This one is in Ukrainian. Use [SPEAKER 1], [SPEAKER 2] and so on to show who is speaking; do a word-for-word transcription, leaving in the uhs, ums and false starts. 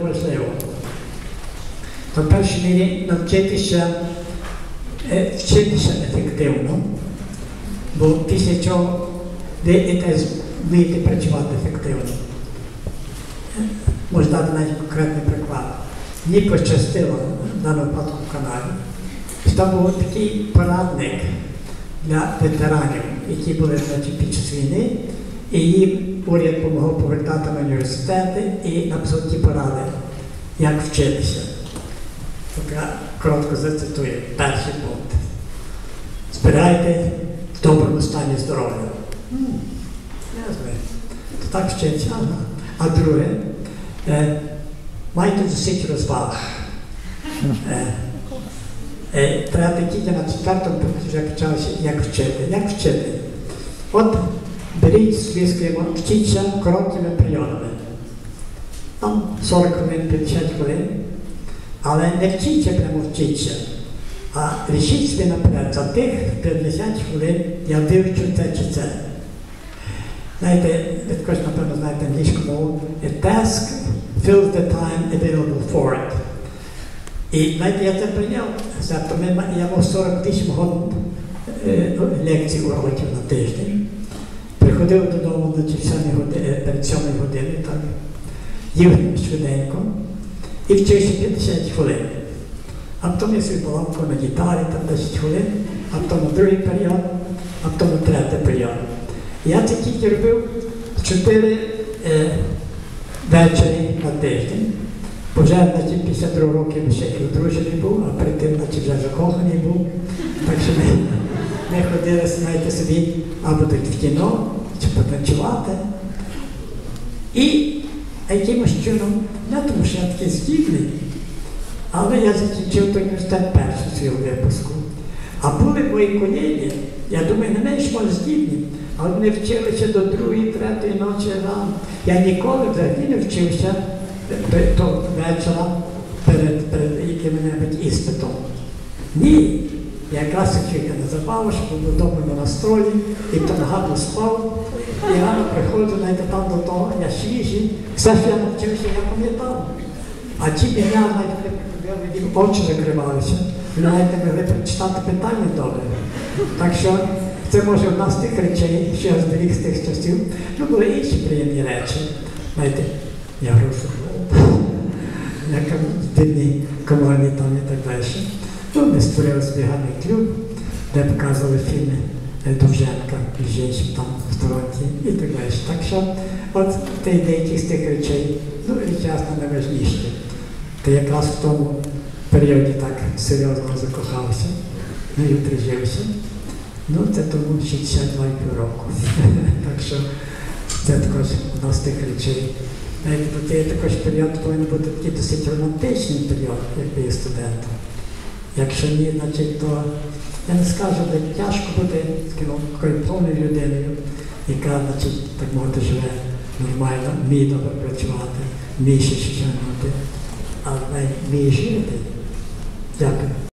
[SPEAKER 1] важливо. То в першій мірі навчитися е, вчитися ефективно, бо після цього ви і теж вмієте працювати ефективно. Можу дати навіть конкретний приклад. Мені пощастило в даному випадку в Канаді, що там був такий порадник для ветеранів, які були, значить, під час війни, і їм уряд допомагав повертати на університети і написав ті поради, як вчитися. Така коротко зацитую. Перший пункт. Збирайте в доброму стані здоров'я. М, Я знаю. То так вчиться. Ага. А друге, е, майте досить розваг. Е, е, треба тільки на четвертому пункті вже почалося, як вчити. Як вчити? От беріть собі, скажімо, вчіться короткими прийомами. Там сорок хвилин, п'ятдесят хвилин. Але не вчіться прямо вчіться, а рішіть собі наперед, за тих п'ятдесят хвилин я вивчу те чи це. Знаєте, ви також, напевно, знаєте англійську мову. A task fills the time available for it. І, знаєте, я це прийняв. Тобто я мав сорок вісім годин е, лекцій, уроків на тиждень. Приходив додому перед сьомою години, так, їв швиденько і вчився п'ятдесят хвилин. А потім я собі баланку на гітарі, там десять хвилин, а потім другий період, а потім третій період. Я це тільки робив чотири е, вечері на тиждень. Бо вже, значить, після другого року ще і одружений був, а перед тим, значить, вже закоханий був. Так що ми, ми ходили, знаєте, собі або так в кіно, чи потанцювати. І якимось чином, не тому що я такий здібний, але я закінчив той університет першого свого випуску. А були мої колеги, я думаю, не менш може здібні, але вони вчилися до другої, третьої ночі рано. Я ніколи взагалі не вчився того вечора перед, перед яким-небудь іспитом. Ні. Я якраз вчився на забаву, щоб був в доброму настрої, і то гарно спав. І рано приходжу, навіть там до того, я свіжий. Все, що я навчився, я пам'ятав. А ті мене, навіть, очі закривалися. Ви навіть могли прочитати питання добре. Так що це може одна з тих речей, що я зберіг з тих часів. Ну, були інші приємні речі. Знаєте, я гроші був, як дивні команді там і так далі. Ну, ми створили собі гарний клуб, де показували фільми Довженка, жінчин там в Торонті і так далі. Так що, от те деякі з тих речей, ну і чесно, найважніше. Та якраз в тому періоді так серйозно закохався, ну і одружився. Ну, це тому шістдесят два року. Так що це також одна з тих речей. Навіть цей також період повинен бути такий досить романтичний період, як є студентом. Якщо ні, значить, то я не скажу, де тяжко бути такою повною людиною, яка, значить, так мовити, живе нормально, вміє добре працювати, вміє ще щось робити, але вміє жити. Дякую.